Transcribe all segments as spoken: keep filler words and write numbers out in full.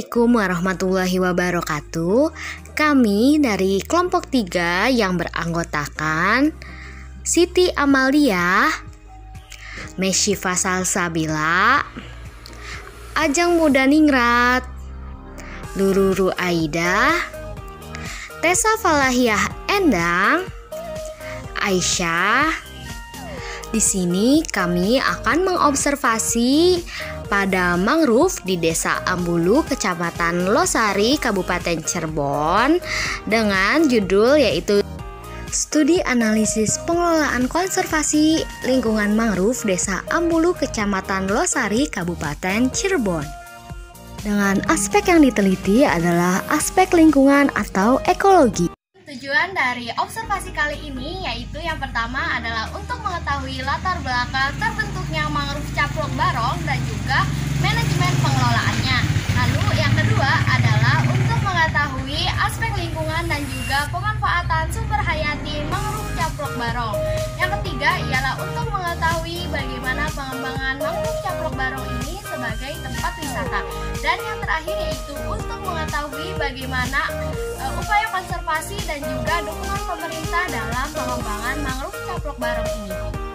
Assalamualaikum warahmatullahi wabarakatuh. Kami dari kelompok tiga yang beranggotakan Siti Amalia, Mesyifa Salsabila, Ajeng Mudaningrat, Lururu Aida, Tessa Falahiyah Endang, Aisyah. Di sini kami akan mengobservasi pada mangrove di Desa Ambulu, Kecamatan Losari, Kabupaten Cirebon, dengan judul yaitu Studi Analisis Pengelolaan Konservasi Lingkungan Mangrove Desa Ambulu, Kecamatan Losari, Kabupaten Cirebon. Dengan aspek yang diteliti adalah aspek lingkungan atau ekologi. Tujuan dari observasi kali ini yaitu yang pertama adalah untuk mengetahui latar belakang terbentuknya mangrove caplok barong dan juga manajemen pengelolaannya. Lalu yang kedua adalah untuk mengetahui aspek lingkungan dan juga pemanfaatan sumber hayati mangrove caplok barong. Yang ketiga ialah untuk mengetahui bagaimana pengembangan mangrove caplok barong ini sebagai tempat wisata. Dan yang terakhir yaitu untuk mengetahui bagaimana uh, upaya konservasi dan juga dukungan pemerintah dalam pengembangan mangrove caplok barong ini.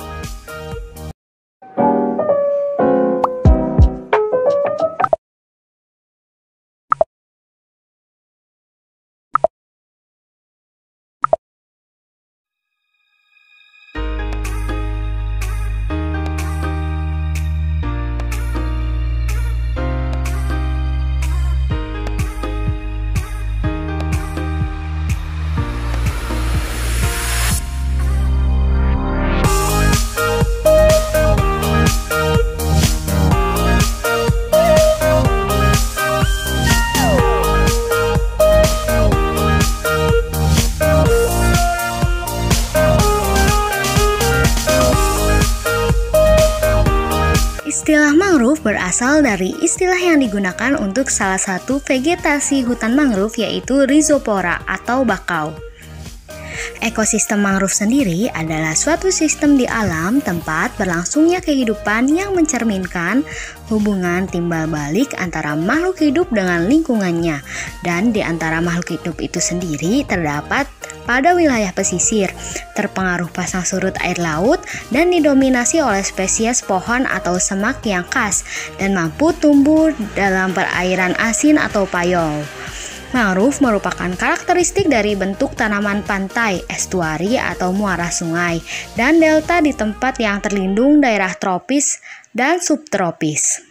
Istilah mangrove berasal dari istilah yang digunakan untuk salah satu vegetasi hutan mangrove yaitu Rhizopora atau bakau. Ekosistem mangrove sendiri adalah suatu sistem di alam tempat berlangsungnya kehidupan yang mencerminkan hubungan timbal balik antara makhluk hidup dengan lingkungannya. Dan di antara makhluk hidup itu sendiri terdapat pada wilayah pesisir, terpengaruh pasang surut air laut dan didominasi oleh spesies pohon atau semak yang khas dan mampu tumbuh dalam perairan asin atau payau. Mangrove merupakan karakteristik dari bentuk tanaman pantai, estuari atau muara sungai, dan delta di tempat yang terlindung daerah tropis dan subtropis.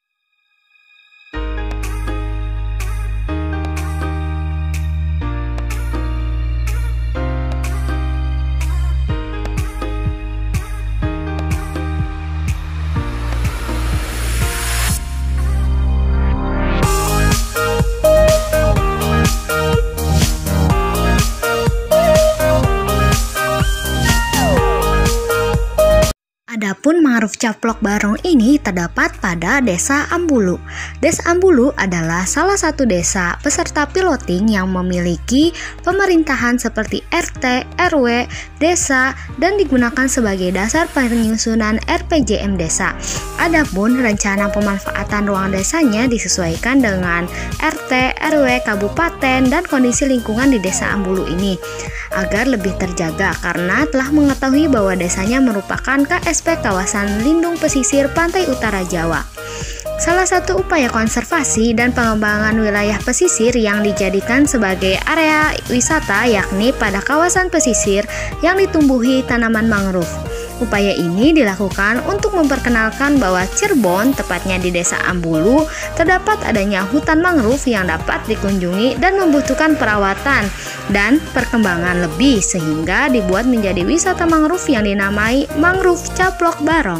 Adapun mangrove caplok barong ini terdapat pada Desa Ambulu. Desa Ambulu adalah salah satu desa peserta piloting yang memiliki pemerintahan seperti R T, R W, desa, dan digunakan sebagai dasar penyusunan R P J M desa. Adapun rencana pemanfaatan ruang desanya disesuaikan dengan R T, R W, kabupaten, dan kondisi lingkungan di Desa Ambulu ini agar lebih terjaga karena telah mengetahui bahwa desanya merupakan K S P Kawasan Lindung Pesisir Pantai Utara Jawa. Salah satu upaya konservasi dan pengembangan wilayah pesisir yang dijadikan sebagai area wisata yakni pada kawasan pesisir yang ditumbuhi tanaman mangrove. Upaya ini dilakukan untuk memperkenalkan bahwa Cirebon, tepatnya di Desa Ambulu, terdapat adanya hutan mangrove yang dapat dikunjungi dan membutuhkan perawatan dan perkembangan lebih sehingga dibuat menjadi wisata mangrove yang dinamai mangrove caplok barong.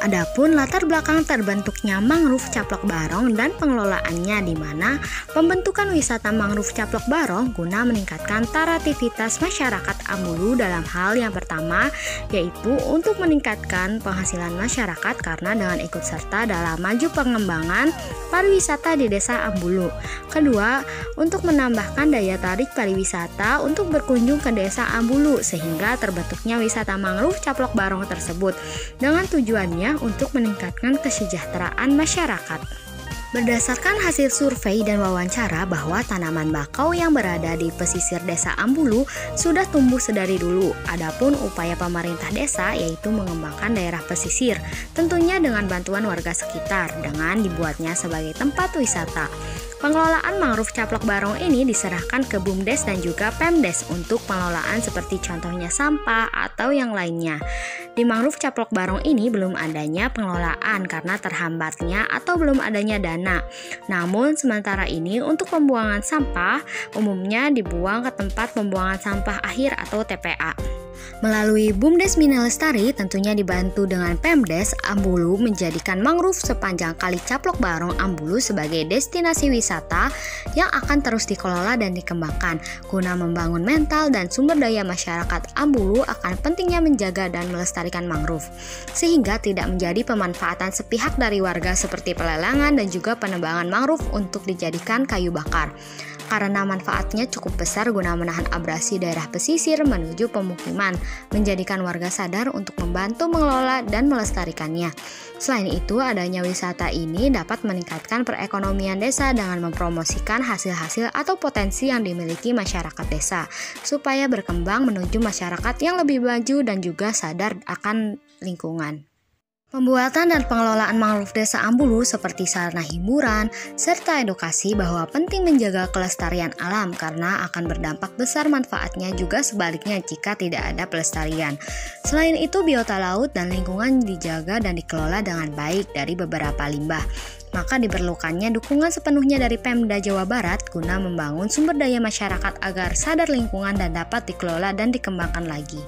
Adapun latar belakang terbentuknya mangrove Caplok Barong dan pengelolaannya, di mana pembentukan wisata mangrove Caplok Barong guna meningkatkan tarativitas masyarakat Ambulu dalam hal yang pertama yaitu untuk meningkatkan penghasilan masyarakat karena dengan ikut serta dalam maju pengembangan pariwisata di desa Ambulu. Kedua, untuk menambahkan daya tarik pariwisata untuk berkunjung ke desa Ambulu sehingga terbentuknya wisata mangrove Caplok Barong tersebut dengan tujuannya untuk meningkatkan kesejahteraan masyarakat. Berdasarkan hasil survei dan wawancara bahwa tanaman bakau yang berada di pesisir desa Ambulu sudah tumbuh sedari dulu. Adapun upaya pemerintah desa yaitu mengembangkan daerah pesisir, tentunya dengan bantuan warga sekitar dengan dibuatnya sebagai tempat wisata. Pengelolaan mangrove Caplok Barong ini diserahkan ke BUMDes dan juga Pemdes untuk pengelolaan seperti contohnya sampah atau yang lainnya. Di mangrove Caplok Barong ini belum adanya pengelolaan karena terhambatnya atau belum adanya dana. Namun sementara ini untuk pembuangan sampah umumnya dibuang ke tempat pembuangan sampah akhir atau T P A. Melalui BUMDes Mina Lestari tentunya dibantu dengan Pemdes Ambulu menjadikan mangrove sepanjang Kali Caplok Barong Ambulu sebagai destinasi wisata yang akan terus dikelola dan dikembangkan guna membangun mental dan sumber daya masyarakat Ambulu akan pentingnya menjaga dan melestarikan mangrove sehingga tidak menjadi pemanfaatan sepihak dari warga seperti pelelangan dan juga penebangan mangrove untuk dijadikan kayu bakar. Karena manfaatnya cukup besar guna menahan abrasi daerah pesisir menuju pemukiman, menjadikan warga sadar untuk membantu mengelola dan melestarikannya. Selain itu, adanya wisata ini dapat meningkatkan perekonomian desa dengan mempromosikan hasil-hasil atau potensi yang dimiliki masyarakat desa, supaya berkembang menuju masyarakat yang lebih maju dan juga sadar akan lingkungan. Pembuatan dan pengelolaan mangrove desa Ambulu seperti sarana hiburan serta edukasi bahwa penting menjaga kelestarian alam karena akan berdampak besar manfaatnya juga sebaliknya jika tidak ada pelestarian. Selain itu, biota laut dan lingkungan dijaga dan dikelola dengan baik dari beberapa limbah. Maka diperlukannya dukungan sepenuhnya dari Pemda Jawa Barat guna membangun sumber daya masyarakat agar sadar lingkungan dan dapat dikelola dan dikembangkan lagi.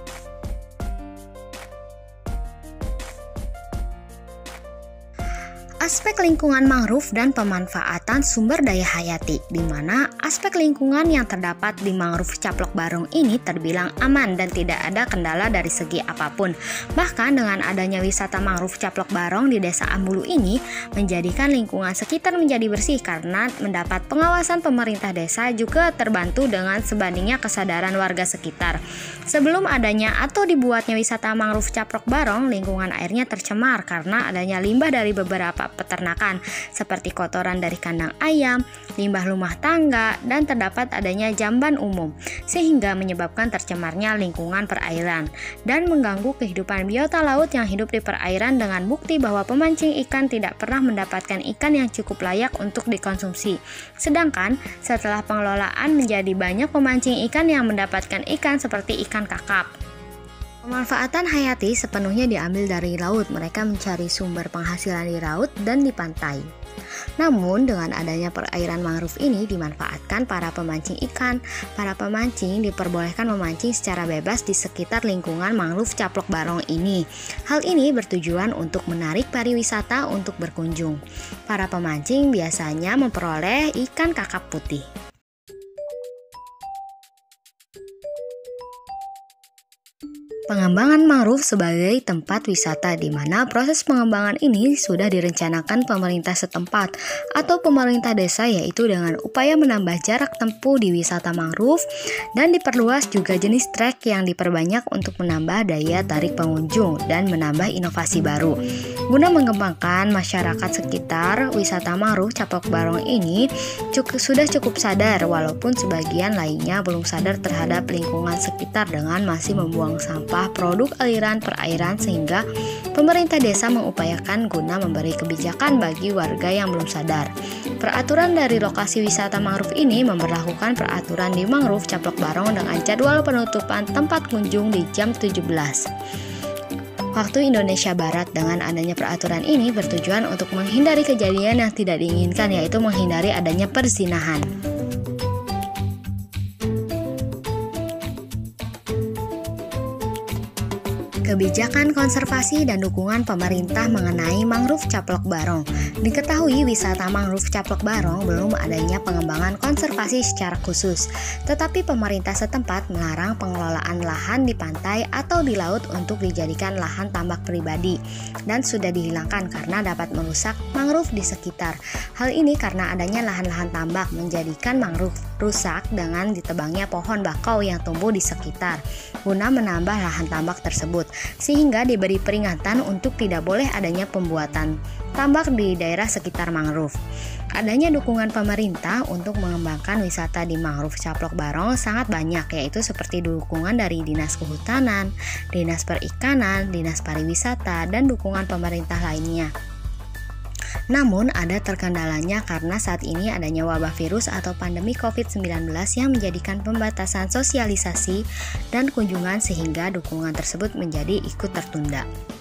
Aspek lingkungan mangrove dan pemanfaatan sumber daya hayati, di mana aspek lingkungan yang terdapat di mangrove Caplok Barong ini terbilang aman dan tidak ada kendala dari segi apapun. Bahkan dengan adanya wisata mangrove Caplok Barong di desa Ambulu ini menjadikan lingkungan sekitar menjadi bersih karena mendapat pengawasan pemerintah desa juga terbantu dengan sebandingnya kesadaran warga sekitar. Sebelum adanya atau dibuatnya wisata mangrove Caplok Barong, lingkungan airnya tercemar karena adanya limbah dari beberapa peternakan seperti kotoran dari kandang ayam, limbah rumah tangga, dan terdapat adanya jamban umum sehingga menyebabkan tercemarnya lingkungan perairan dan mengganggu kehidupan biota laut yang hidup di perairan dengan bukti bahwa pemancing ikan tidak pernah mendapatkan ikan yang cukup layak untuk dikonsumsi. Sedangkan setelah pengelolaan menjadi banyak pemancing ikan yang mendapatkan ikan seperti ikan kakap. Pemanfaatan hayati sepenuhnya diambil dari laut. Mereka mencari sumber penghasilan di laut dan di pantai. Namun dengan adanya perairan mangrove ini dimanfaatkan para pemancing ikan. Para pemancing diperbolehkan memancing secara bebas di sekitar lingkungan mangrove Caplok Barong ini. Hal ini bertujuan untuk menarik pariwisata untuk berkunjung. Para pemancing biasanya memperoleh ikan kakap putih. Pengembangan mangrove sebagai tempat wisata, di mana proses pengembangan ini sudah direncanakan pemerintah setempat atau pemerintah desa, yaitu dengan upaya menambah jarak tempuh di wisata mangrove dan diperluas juga jenis trek yang diperbanyak untuk menambah daya tarik pengunjung dan menambah inovasi baru. Guna mengembangkan masyarakat sekitar, wisata mangrove Caplok Barong ini cukup, sudah cukup sadar, walaupun sebagian lainnya belum sadar terhadap lingkungan sekitar dengan masih membuang sampah produk aliran perairan, sehingga pemerintah desa mengupayakan guna memberi kebijakan bagi warga yang belum sadar. Peraturan dari lokasi wisata mangrove ini memberlakukan peraturan di mangrove Caplok Barong dengan jadwal penutupan tempat kunjung di jam tujuh belas waktu Indonesia Barat. Dengan adanya peraturan ini bertujuan untuk menghindari kejadian yang tidak diinginkan, yaitu menghindari adanya perzinahan. Kebijakan konservasi dan dukungan pemerintah mengenai mangrove Caplok Barong. Diketahui wisata mangrove Caplok Barong belum adanya pengembangan konservasi secara khusus, tetapi pemerintah setempat melarang pengelolaan lahan di pantai atau di laut untuk dijadikan lahan tambak pribadi dan sudah dihilangkan karena dapat merusak mangrove di sekitar. Hal ini karena adanya lahan-lahan tambak menjadikan mangrove rusak dengan ditebangnya pohon bakau yang tumbuh di sekitar guna menambah lahan tambak tersebut, sehingga diberi peringatan untuk tidak boleh adanya pembuatan tambak di daerah sekitar mangrove. Adanya dukungan pemerintah untuk mengembangkan wisata di mangrove Caplok Barong sangat banyak, yaitu seperti dukungan dari Dinas Kehutanan, Dinas Perikanan, Dinas Pariwisata, dan dukungan pemerintah lainnya. Namun ada terkendalanya karena saat ini adanya wabah virus atau pandemi covid sembilan belas yang menjadikan pembatasan sosialisasi dan kunjungan sehingga dukungan tersebut menjadi ikut tertunda.